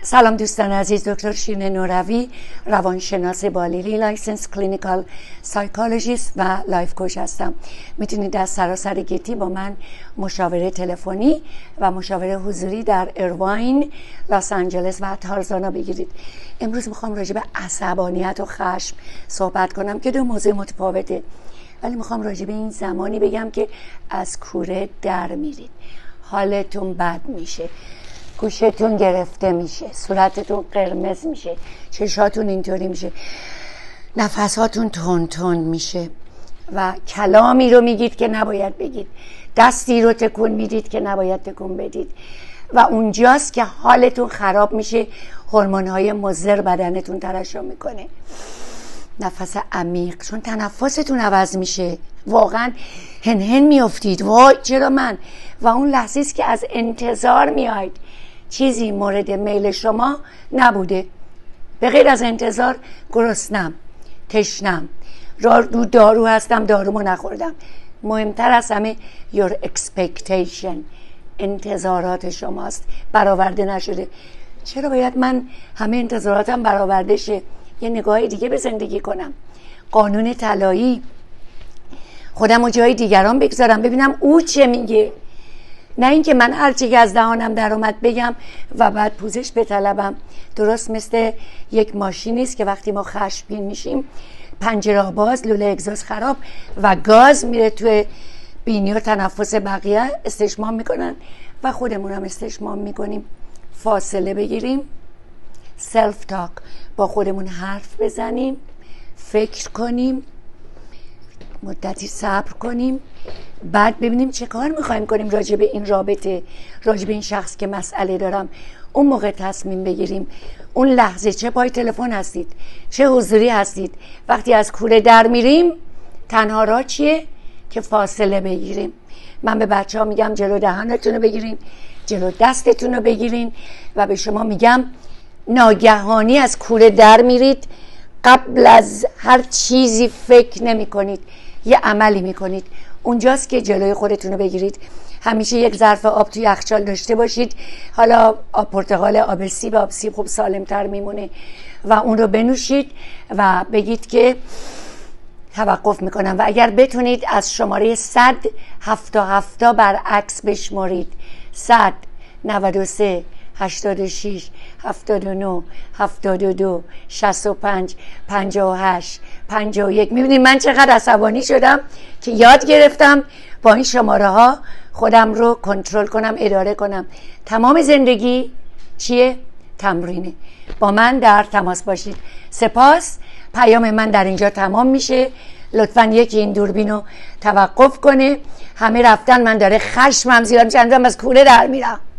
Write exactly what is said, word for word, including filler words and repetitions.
سلام دوستان عزیز، دکتر شیرین نوروی، روانشناس بالیری، لایسنس کلینیکال سایکولوژیست و لایف کوچ هستم. میتونید از سراسر گیتی با من مشاوره تلفنی و مشاوره حضوری در ایرواین، لس آنجلس و تارزانا بگیرید. امروز میخوام راجع به عصبانیت و خشم صحبت کنم که دو موضوع متفاوته، ولی میخوام راجع به این زمانی بگم که از کوره در میرید، حالتون بد میشه، گوشتون گرفته میشه، صورتتون قرمز میشه، چشاتون اینطوری میشه، نفساتون تون تون میشه و کلامی رو میگید که نباید بگید، دستی رو تکون میدید که نباید تکون بدید و اونجاست که حالتون خراب میشه، هورمون‌های مضر بدنتون ترشح میکنه. نفس عمیق، چون تنفستون عوض میشه، واقعا هنهن میافتید، وای چرا من؟ و اون لحظه است که از انتظار میاید چیزی مورد میل شما نبوده، به غیر از انتظار گرسنم، تشنم، رو دارو هستم، دارومو نخوردم. مهمتر از همه your expectation، انتظارات شماست برآورده نشده. چرا باید من همه انتظاراتم برآورده شه؟ یه نگاه دیگه به زندگی کنم، قانون طلایی، خودم و جای دیگران بگذارم ببینم او چه میگه، نه اینکه من هر چی که از دهانم در اومد بگم و بعد پوزش بطلبم. درست مثل یک ماشینی است که وقتی ما خشمگین میشیم، پنجره باز، لوله اگزوز خراب و گاز میره توی بینی و تنفس بقیه، استشمام میکنن و خودمون هم استشمام میکنیم. فاصله بگیریم، سلف تاک، با خودمون حرف بزنیم، فکر کنیم، مدتی صبر کنیم، بعد ببینیم چه کار میخوایم کنیم راجع به این رابطه، راجع به این شخص که مسئله دارم. اون موقع تصمیم بگیریم. اون لحظه چه پای تلفن هستید، چه حضوری هستید، وقتی از کوره در میریم تنها راه چیه؟ که فاصله بگیریم. من به بچه ها میگم جلو دهانتون رو بگیرین، جلو دستتون رو بگیرین و به شما میگم ناگهانی از کوره در میرید، قبل از هر چیزی فکر نمی کنید، یه عملی می کنید. اونجاست که جلوی خودتون رو بگیرید. همیشه یک ظرف آب توی یخچال داشته باشید، حالا آب پرتقال، آب سیب، آب سیب خوب سالم تر میمونه و اون رو بنوشید و بگید که توقف میکنم و اگر بتونید از شماره صد هفتا هفتا برعکس بشمارید، صد، نود و سه، هشتاد و شش، هفتاد و نه، هفتاد و دو، شصت و پنج، پنجاه و هشت، پنجاه و یک. میبینید من چقدر عصبانی شدم که یاد گرفتم با این شماره ها خودم رو کنترل کنم، اداره کنم. تمام زندگی چیه؟ تمرینه. با من در تماس باشید. سپاس. پیام من در اینجا تمام میشه. لطفاً یکی این دوربین رو توقف کنه. همه رفتن، من داره خشمم زیاد میشه، از کوره در میرم.